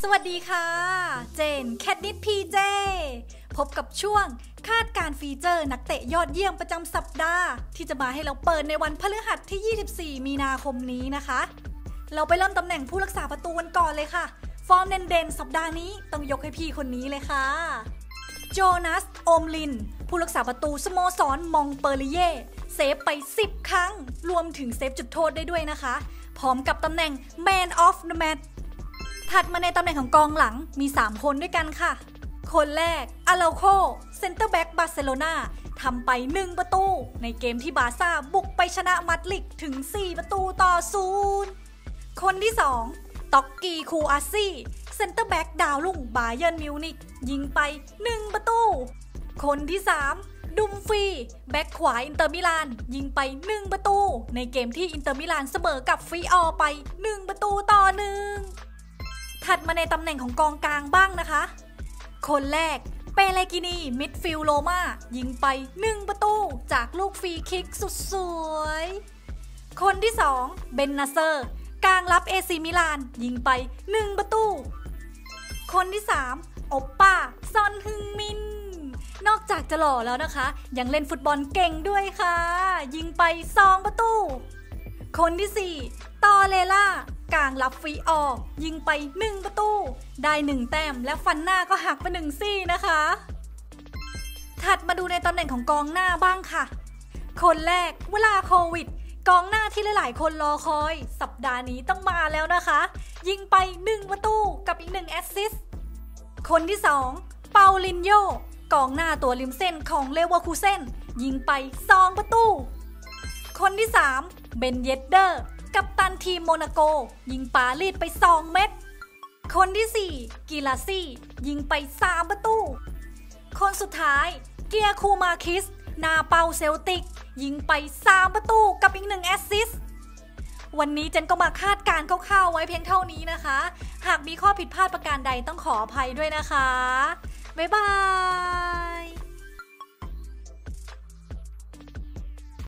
สวัสดีค่ะเจนแคทนิดพีเจพบกับช่วงคาดการฟีเจอร์นักเตะยอดเยี่ยมประจำสัปดาห์ที่จะมาให้เราเปิดในวันพฤหัสที่ 24 มีนาคมนี้นะคะเราไปเริ่มตำแหน่งผู้รักษาประตูกันก่อนเลยค่ะฟอร์มเด่นๆสัปดาห์นี้ต้องยกให้พี่คนนี้เลยค่ะโจนัสโอมลินผู้รักษาประตูสโมสรมองเปอร์ลิเย่เซฟไป10 ครั้งรวมถึงเซฟจุดโทษได้ด้วยนะคะพร้อมกับตำแหน่ง Man of the Match ถัดมาในตำแหน่งของกองหลังมี 3 คนด้วยกันค่ะคนแรกอาราโคเซ็นเตอร์แบ็กบาร์เซโลนาทำไป1 ประตูในเกมที่บาร์ซ่าบุกไปชนะมัดริดถึง4 ประตูต่อ 0คนที่2ต็อกกีคูอาซี่เซ็นเตอร์แบ็กดาวรุ่งบาเยิร์นมิวนิกยิงไป1 ประตูคนที่3ดุมฟรีแบ็กขวาอินเตอร์มิลานยิงไป1 ประตูในเกมที่อินเตอร์มิลานเสมอกับฟิออร์ไป1 ประตูต่อ 1ถัดมาในตำแหน่งของกองกลางบ้างนะคะคนแรกเปเลกินีมิดฟิลด์โรม่ายิงไป1 ประตูจากลูกฟรีคิกสุดสวยคนที่2เบนนาเซอร์กลางรับเอซีมิลานยิงไป1 ประตูคนที่3โอปป้าซอนฮึงมินนอกจากจะหล่อแล้วนะคะยังเล่นฟุตบอลเก่งด้วยค่ะยิงไป2 ประตูคนที่4ตอเลล่ากลางรับฟรีออกยิงไป1 ประตูได้1 แต้มและฟันหน้าก็หักไป1 ซี่นะคะถัดมาดูในตำแหน่งของกองหน้าบ้างค่ะคนแรกเวลาโควิดกองหน้าที่หลายๆคนรอคอยสัปดาห์นี้ต้องมาแล้วนะคะยิงไป1 ประตูกับอีก1 แอสซิสต์คนที่2เปาลินโญกองหน้าตัวริมเส้นของเลเวอร์คูเซ่นยิงไป2 ประตูคนที่3เบนเยดเดอร์กัปตันทีมโมนาโกยิงปารีสไป2 เม็ดคนที่4กิลาซี่ยิงไป3 ประตูคนสุดท้ายเกียร์คูมาคิสนาเปาเซลติกยิงไป3 ประตูกับอีก1 แอสซิสต์วันนี้เจนก็มาคาดการณ์คร่าวๆไว้เพียงเท่านี้นะคะหากมีข้อผิดพลาดประการใดต้องขออภัยด้วยนะคะบ๊ายบาย